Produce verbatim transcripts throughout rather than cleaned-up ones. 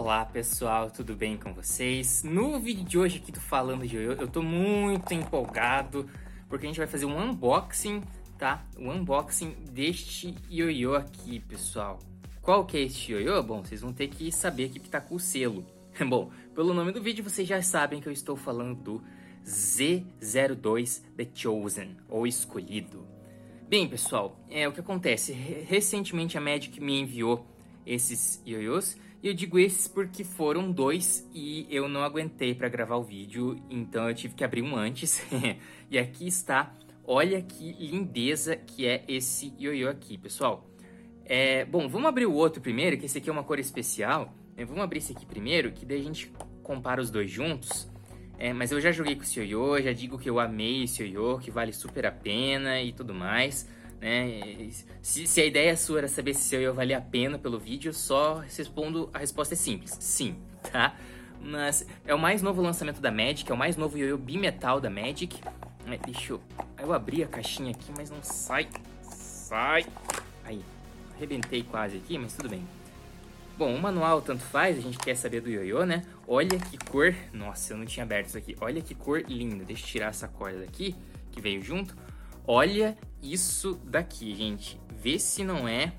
Olá pessoal, tudo bem com vocês? No vídeo de hoje aqui do Falando de Ioiô, eu tô muito empolgado porque a gente vai fazer um unboxing, tá? Um unboxing deste ioiô aqui, pessoal. Qual que é este ioiô? Bom, vocês vão ter que saber aqui que tá com o selo. Bom, pelo nome do vídeo vocês já sabem que eu estou falando do Z zero dois The Chosen, ou Escolhido. Bem, pessoal, é o que acontece. Recentemente a Magic me enviou esses ioiôs, e eu digo esses porque foram dois e eu não aguentei para gravar o vídeo, então eu tive que abrir um antes. E aqui está, olha que lindeza que é esse ioiô aqui, pessoal. É, bom, vamos abrir o outro primeiro, que esse aqui é uma cor especial. Vamos abrir esse aqui primeiro, que daí a gente compara os dois juntos. É, mas eu já joguei com esse ioiô, já digo que eu amei esse ioiô, que vale super a pena e tudo mais, né? Se, se a ideia sua era saber se esse ioiô valia a pena pelo vídeo, só respondo, a resposta é simples, sim, tá? Mas é o mais novo lançamento da Magic, é o mais novo ioiô bimetal da Magic. É, deixa eu... Eu abri a caixinha aqui, mas não sai, sai... Aí, arrebentei quase aqui, mas tudo bem. Bom, o manual tanto faz, a gente quer saber do ioiô, né? Olha que cor... Nossa, eu não tinha aberto isso aqui. Olha que cor linda. Deixa eu tirar essa corda daqui, que veio junto. Olha isso daqui, gente. Vê se não é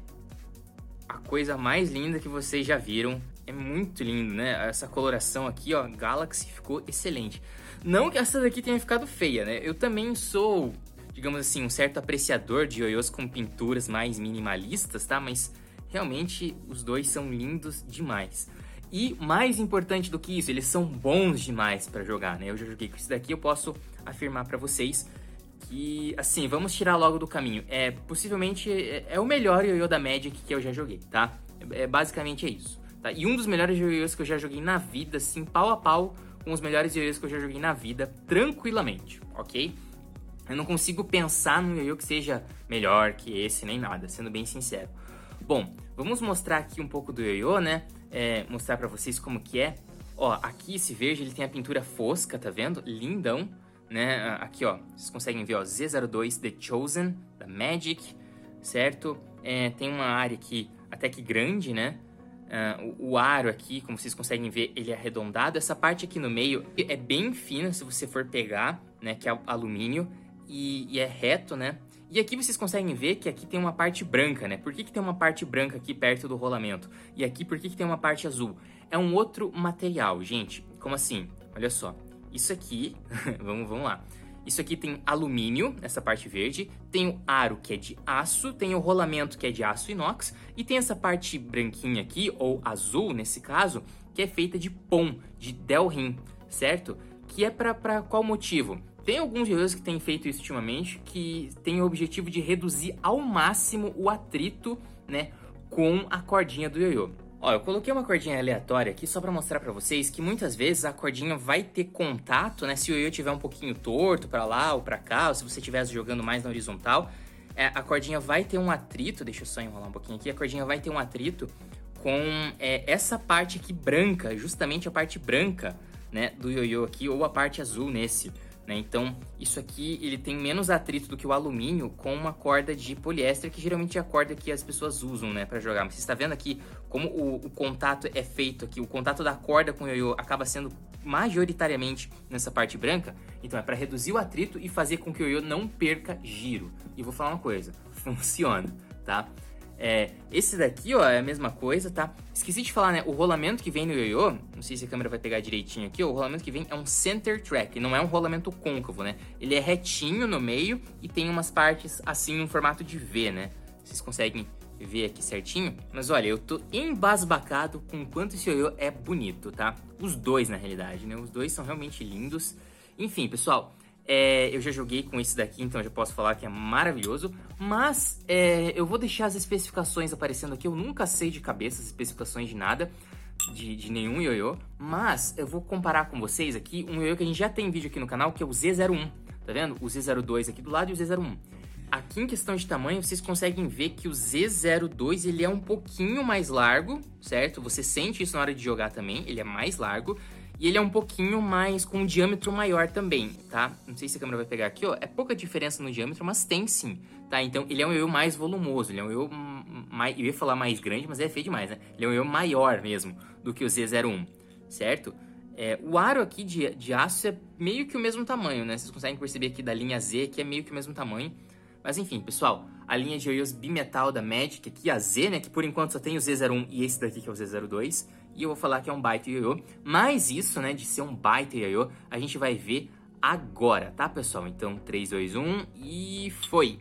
a coisa mais linda que vocês já viram. É muito lindo, né? Essa coloração aqui, ó, Galaxy, ficou excelente. Não que essa daqui tenha ficado feia, né? Eu também sou, digamos assim, um certo apreciador de ioiôs com pinturas mais minimalistas, tá? Mas... realmente, os dois são lindos demais. E mais importante do que isso, eles são bons demais para jogar, né? Eu já joguei com isso daqui, eu posso afirmar para vocês que, assim, vamos tirar logo do caminho. É, possivelmente, é, é o melhor ioiô da Magic que eu já joguei, tá? É, é, basicamente é isso, tá? E um dos melhores ioiôs que eu já joguei na vida, assim, pau a pau com os melhores ioiôs que eu já joguei na vida, tranquilamente, ok? Eu não consigo pensar num ioiô que seja melhor que esse, nem nada, sendo bem sincero. Bom, vamos mostrar aqui um pouco do ioiô, né? É, mostrar pra vocês como que é. Ó, aqui esse verde, ele tem a pintura fosca, tá vendo? Lindão, né? Aqui, ó, vocês conseguem ver, ó, Z zero dois The Chosen, da Magic, certo? É, tem uma área aqui até que grande, né? Uh, o, o aro aqui, como vocês conseguem ver, ele é arredondado. Essa parte aqui no meio é bem fina, se você for pegar, né? Que é alumínio e, e é reto, né? E aqui vocês conseguem ver que aqui tem uma parte branca, né? Por que que tem uma parte branca aqui perto do rolamento? E aqui por que que tem uma parte azul? É um outro material, gente. Como assim? Olha só. Isso aqui... vamos, vamos lá. Isso aqui tem alumínio, essa parte verde. Tem o aro, que é de aço. Tem o rolamento, que é de aço inox. E tem essa parte branquinha aqui, ou azul nesse caso, que é feita de pom, de Delrin, certo? Que é pra, pra qual motivo? Tem alguns ioiôs que têm feito isso ultimamente, que tem o objetivo de reduzir ao máximo o atrito, né, com a cordinha do ioiô. Ó, eu coloquei uma cordinha aleatória aqui só para mostrar para vocês que muitas vezes a cordinha vai ter contato, né, se o ioiô estiver um pouquinho torto para lá ou para cá, ou se você estiver jogando mais na horizontal, é, a cordinha vai ter um atrito, deixa eu só enrolar um pouquinho aqui, a cordinha vai ter um atrito com é, essa parte aqui branca, justamente a parte branca, né, do ioiô aqui, ou a parte azul nesse. Né? Então, isso aqui ele tem menos atrito do que o alumínio com uma corda de poliéster, que geralmente é a corda que as pessoas usam, né, para jogar. Mas você está vendo aqui como o, o contato é feito aqui, o contato da corda com o ioiô acaba sendo majoritariamente nessa parte branca. Então é para reduzir o atrito e fazer com que o ioiô não perca giro. E vou falar uma coisa, funciona, tá? É, esse daqui, ó, é a mesma coisa, tá? Esqueci de falar, né? O rolamento que vem no ioiô, não sei se a câmera vai pegar direitinho aqui, ó, o rolamento que vem é um center track, não é um rolamento côncavo, né? Ele é retinho no meio e tem umas partes assim no formato de V, né? Vocês conseguem ver aqui certinho? Mas olha, eu tô embasbacado com o quanto esse ioiô é bonito, tá? Os dois, na realidade, né? Os dois são realmente lindos. Enfim, pessoal... É, eu já joguei com esse daqui, então eu já posso falar que é maravilhoso. Mas é, eu vou deixar as especificações aparecendo aqui. Eu nunca sei de cabeça as especificações de nada, de, de nenhum ioiô. Mas eu vou comparar com vocês aqui um ioiô que a gente já tem vídeo aqui no canal, que é o Z zero um. Tá vendo? O Z zero dois aqui do lado e o Z zero um. Aqui em questão de tamanho, vocês conseguem ver que o Z zero dois ele é um pouquinho mais largo, certo? Você sente isso na hora de jogar também, ele é mais largo. E ele é um pouquinho mais, com um diâmetro maior também, tá? Não sei se a câmera vai pegar aqui, ó. É pouca diferença no diâmetro, mas tem sim, tá? Então, ele é um ioiô mais volumoso, ele é um ioiô mais, eu ia falar mais grande, mas é feio demais, né? Ele é um ioiô maior mesmo do que o Z zero um, certo? É, o aro aqui de, de aço é meio que o mesmo tamanho, né? Vocês conseguem perceber aqui da linha Z que é meio que o mesmo tamanho. Mas enfim, pessoal, a linha de ioiôs bimetal da Magic, aqui a Z, né? Que por enquanto só tem o Z zero um e esse daqui que é o Z zero dois. E eu vou falar que é um baita ioiô. Mas isso, né, de ser um baita ioiô, a gente vai ver agora, tá, pessoal? Então, três, dois, um e foi!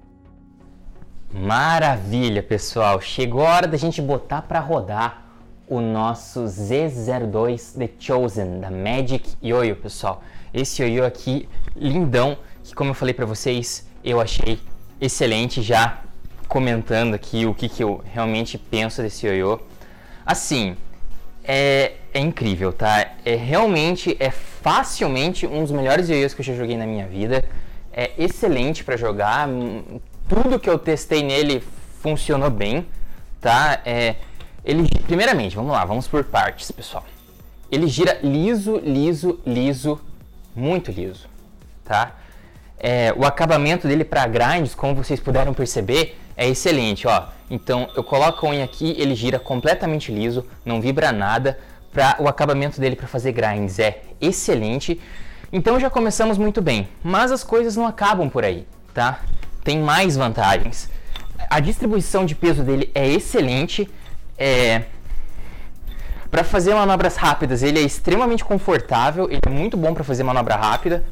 Maravilha, pessoal! Chegou a hora da gente botar para rodar o nosso Z zero dois The Chosen da Magic Ioiô, pessoal. Esse ioiô aqui, lindão, que como eu falei para vocês, eu achei excelente, já comentando aqui o que, que eu realmente penso desse ioiô. Assim, é, é incrível, tá? É realmente, é facilmente um dos melhores ioiôs que eu já joguei na minha vida. É excelente para jogar, tudo que eu testei nele funcionou bem, tá? É, ele, primeiramente, vamos lá, vamos por partes, pessoal. Ele gira liso, liso, liso, muito liso, tá? É, o acabamento dele para grinds, como vocês puderam perceber, é excelente, ó. Então, eu coloco a unha aqui, ele gira completamente liso, não vibra nada. Pra, o acabamento dele para fazer grinds é excelente. Então, já começamos muito bem. Mas as coisas não acabam por aí, tá? Tem mais vantagens. A distribuição de peso dele é excelente. É... Para fazer manobras rápidas, ele é extremamente confortável. Ele é muito bom para fazer manobra rápida.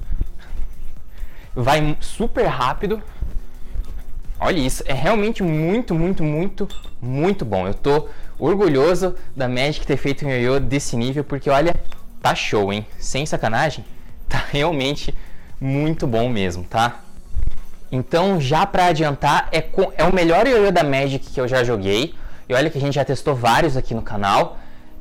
Vai super rápido. Olha isso, é realmente muito, muito, muito, muito bom. Eu tô orgulhoso da Magic ter feito um ioiô desse nível, porque olha, tá show, hein? Sem sacanagem, tá realmente muito bom mesmo, tá? Então, já pra adiantar, é, com, é o melhor ioiô da Magic que eu já joguei. E olha que a gente já testou vários aqui no canal.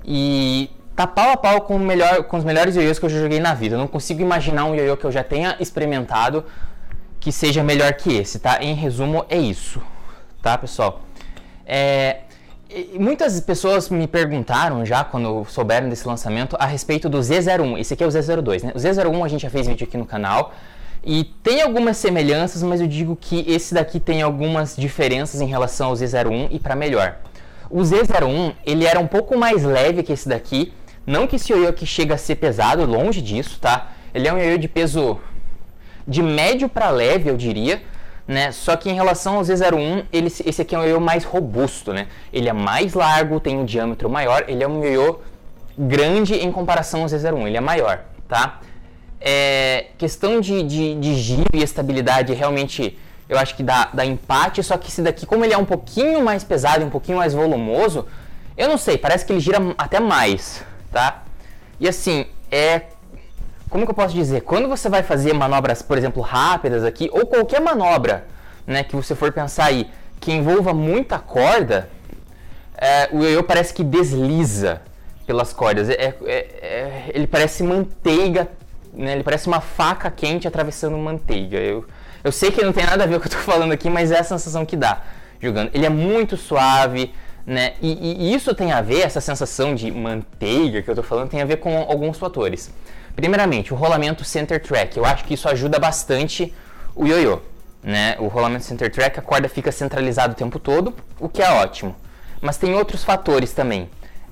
E tá pau a pau com, o melhor, com os melhores ioiôs que eu já joguei na vida. Eu não consigo imaginar um ioiô que eu já tenha experimentado que seja melhor que esse, tá? Em resumo, é isso, tá, pessoal? É, muitas pessoas me perguntaram já, quando souberam desse lançamento, a respeito do Z zero um. Esse aqui é o Z zero dois, né? O Z zero um a gente já fez vídeo aqui no canal. E tem algumas semelhanças, mas eu digo que esse daqui tem algumas diferenças em relação ao Z zero um e para melhor. O Z zero um, ele era um pouco mais leve que esse daqui. Não que esse ioiô aqui chega a ser pesado, longe disso, tá? Ele é um ioiô de peso de médio para leve, eu diria, né? Só que em relação ao Z zero um, ele, esse aqui é um ioiô mais robusto, né? Ele é mais largo, tem um diâmetro maior, ele é um ioiô grande em comparação ao Z zero um, ele é maior, tá? É, questão de, de, de giro e estabilidade, realmente, eu acho que dá, dá empate, só que esse daqui, como ele é um pouquinho mais pesado, um pouquinho mais volumoso, eu não sei, parece que ele gira até mais, tá? E assim, é... Como que eu posso dizer? Quando você vai fazer manobras, por exemplo, rápidas aqui, ou qualquer manobra, né, que você for pensar aí, que envolva muita corda, é, o ioiô parece que desliza pelas cordas. É, é, é, ele parece manteiga, né, ele parece uma faca quente atravessando manteiga. Eu, eu sei que não tem nada a ver com o que eu tô falando aqui, mas é a sensação que dá jogando. Ele é muito suave, né, e, e isso tem a ver, essa sensação de manteiga que eu tô falando, tem a ver com alguns fatores. Primeiramente, o rolamento center track. Eu acho que isso ajuda bastante o ioiô, né? O rolamento center track, a corda fica centralizada o tempo todo, o que é ótimo. Mas tem outros fatores também,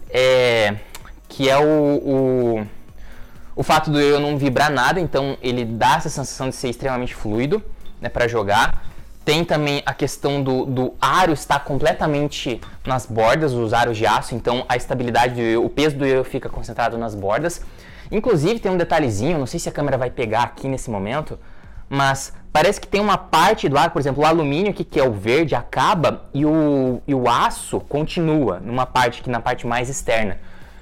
é, que é o, o, o fato do ioiô não vibrar nada, então ele dá essa sensação de ser extremamente fluido, né, para jogar. Tem também a questão do, do aro estar completamente nas bordas, os aros de aço, então a estabilidade do ioiô, o peso do ioiô fica concentrado nas bordas. Inclusive tem um detalhezinho, não sei se a câmera vai pegar aqui nesse momento, mas parece que tem uma parte do ar, por exemplo, o alumínio aqui, que é o verde, acaba e o, e o aço continua numa parte aqui, na parte mais externa.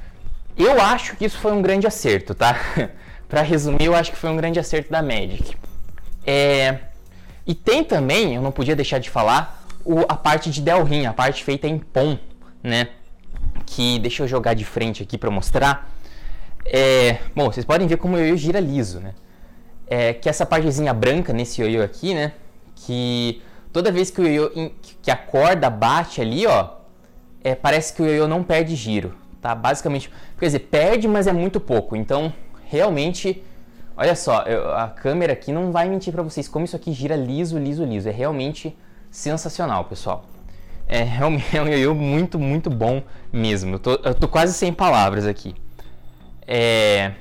Eu acho que isso foi um grande acerto, tá? Pra resumir, eu acho que foi um grande acerto da Magic. É... E tem também, eu não podia deixar de falar, o, a parte de Delrin, a parte feita em P O M, né? Que, deixa eu jogar de frente aqui pra mostrar. É, bom, vocês podem ver como o ioiô gira liso, né? É, que essa partezinha branca nesse ioiô aqui, né? Que toda vez que o ioiô, que a corda bate ali, ó, é, parece que o ioiô não perde giro, tá? Basicamente, quer dizer, perde, mas é muito pouco. Então, realmente, olha só, eu, a câmera aqui não vai mentir pra vocês como isso aqui gira liso, liso, liso. É realmente sensacional, pessoal. É realmente um ioiô muito, muito bom mesmo. Eu tô, eu tô quase sem palavras aqui. É...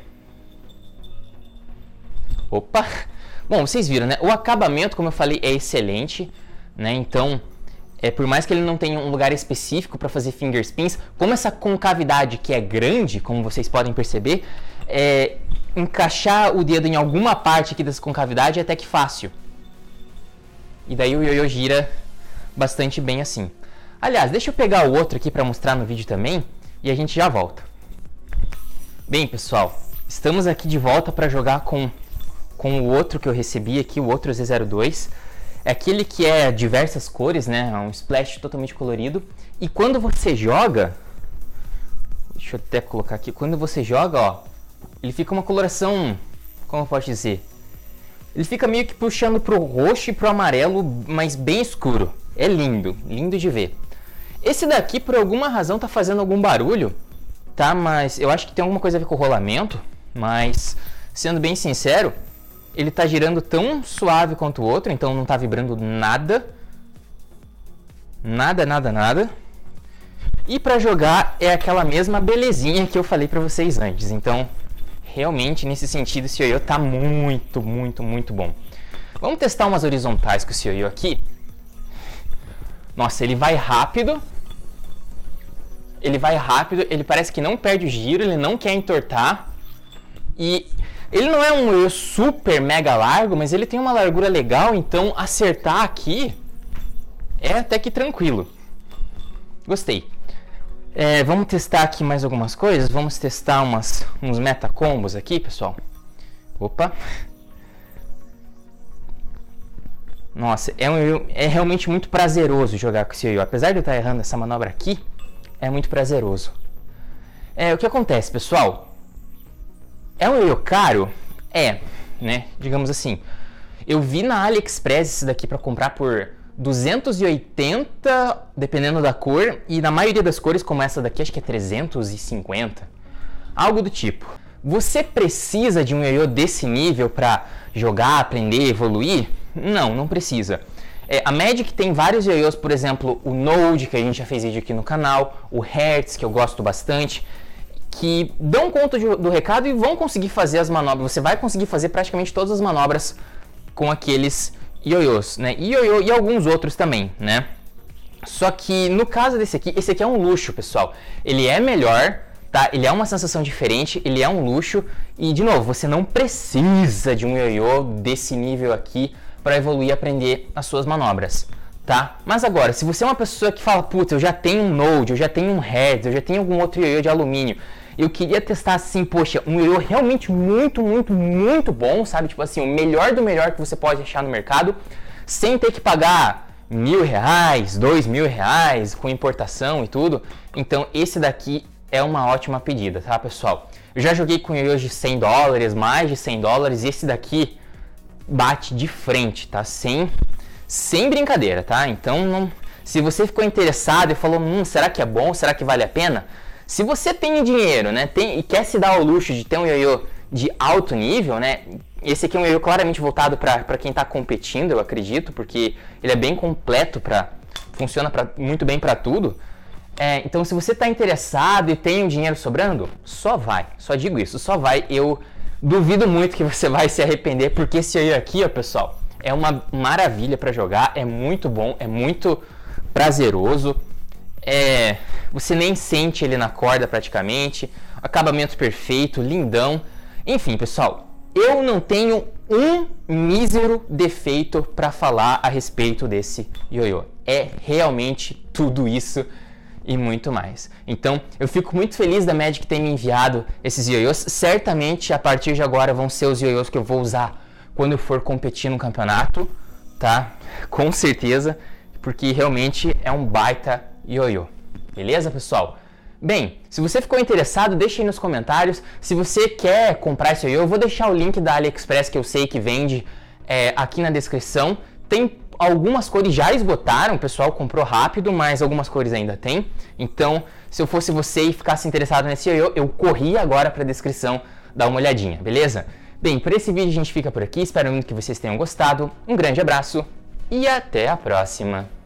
Opa! Bom, vocês viram, né? O acabamento, como eu falei, é excelente, né? Então, é, por mais que ele não tenha um lugar específico para fazer finger spins, como essa concavidade que é grande, como vocês podem perceber, é, encaixar o dedo em alguma parte aqui dessa concavidade é até que fácil. E daí o ioiô gira bastante bem assim. Aliás, deixa eu pegar o outro aqui para mostrar no vídeo também e a gente já volta. Bem, pessoal, estamos aqui de volta para jogar com, com o outro que eu recebi aqui, o outro Z zero dois. É aquele que é diversas cores, né? É um splash totalmente colorido. E quando você joga... Deixa eu até colocar aqui. Quando você joga, ó, ele fica uma coloração... Como eu posso dizer? Ele fica meio que puxando pro roxo e pro amarelo, mas bem escuro. É lindo, lindo de ver. Esse daqui, por alguma razão, tá fazendo algum barulho, tá? Mas eu acho que tem alguma coisa a ver com o rolamento. Mas, sendo bem sincero, ele tá girando tão suave quanto o outro, então não tá vibrando nada. Nada, nada, nada. E pra jogar é aquela mesma belezinha que eu falei pra vocês antes. Então, realmente, nesse sentido, esse ioiô tá muito, muito, muito bom. Vamos testar umas horizontais com esse ioiô aqui. Nossa, ele vai rápido. Ele vai rápido, ele parece que não perde o giro, ele não quer entortar. E ele não é um ioiô super mega largo, mas ele tem uma largura legal, então acertar aqui é até que tranquilo. Gostei. É, vamos testar aqui mais algumas coisas. Vamos testar umas, uns metacombos aqui, pessoal. Opa. Nossa, é, um, é realmente muito prazeroso jogar com esse ioiô. Apesar de eu estar errando essa manobra aqui, é muito prazeroso. É, o que acontece, pessoal? É um ioiô caro? É, né? Digamos assim. Eu vi na AliExpress esse daqui para comprar por duzentos e oitenta, dependendo da cor, e na maioria das cores, como essa daqui, acho que é trezentos e cinquenta. Algo do tipo. Você precisa de um ioiô desse nível para jogar, aprender, evoluir? Não, não precisa. É, a Magic tem vários ioiôs, por exemplo, o Node, que a gente já fez vídeo aqui no canal, o Hertz, que eu gosto bastante, que dão conta de, do recado e vão conseguir fazer as manobras. Você vai conseguir fazer praticamente todas as manobras com aqueles ioiôs, né? E ioiô e alguns outros também, né? Só que no caso desse aqui, esse aqui é um luxo, pessoal. Ele é melhor, tá? Ele é uma sensação diferente, ele é um luxo. E, de novo, você não precisa de um ioiô desse nível aqui para evoluir e aprender as suas manobras, tá? Mas agora, se você é uma pessoa que fala, putz, eu já tenho um Node, eu já tenho um Hertz, eu já tenho algum outro ioiô de alumínio, eu queria testar assim, poxa, um ioiô realmente muito, muito, muito bom, sabe? Tipo assim, o melhor do melhor que você pode achar no mercado, sem ter que pagar mil reais, dois mil reais, com importação e tudo. Então, esse daqui é uma ótima pedida, tá, pessoal? Eu já joguei com ioiôs de cem dólares, mais de cem dólares, e esse daqui bate de frente, tá? Sem, sem brincadeira, tá? Então, não, se você ficou interessado e falou, hum, será que é bom? Será que vale a pena? Se você tem dinheiro, né, tem, e quer se dar ao luxo de ter um ioiô de alto nível, né, esse aqui é um ioiô claramente voltado para quem está competindo, eu acredito, porque ele é bem completo, pra, funciona pra, muito bem para tudo. É, então, se você está interessado e tem um dinheiro sobrando, só vai, só digo isso, só vai. Eu duvido muito que você vai se arrepender, porque esse ioiô aqui, ó, pessoal, é uma maravilha para jogar, é muito bom, é muito prazeroso. É, você nem sente ele na corda praticamente, acabamento perfeito, lindão. Enfim, pessoal, eu não tenho um mísero defeito para falar a respeito desse ioiô. É realmente tudo isso e muito mais. Então, eu fico muito feliz da Magic ter me enviado esses ioiôs. Certamente, a partir de agora, vão ser os ioiôs que eu vou usar quando eu for competir no campeonato, tá? Com certeza, porque realmente é um baita ioiô. Beleza, pessoal? Bem, se você ficou interessado, deixa aí nos comentários. Se você quer comprar esse ioiô, eu vou deixar o link da AliExpress que eu sei que vende é, aqui na descrição. Tem algumas cores já esgotaram, o pessoal comprou rápido, mas algumas cores ainda tem. Então, se eu fosse você e ficasse interessado nesse ioiô, eu corri agora para a descrição dar uma olhadinha, beleza? Bem, por esse vídeo a gente fica por aqui. Espero muito que vocês tenham gostado. Um grande abraço e até a próxima!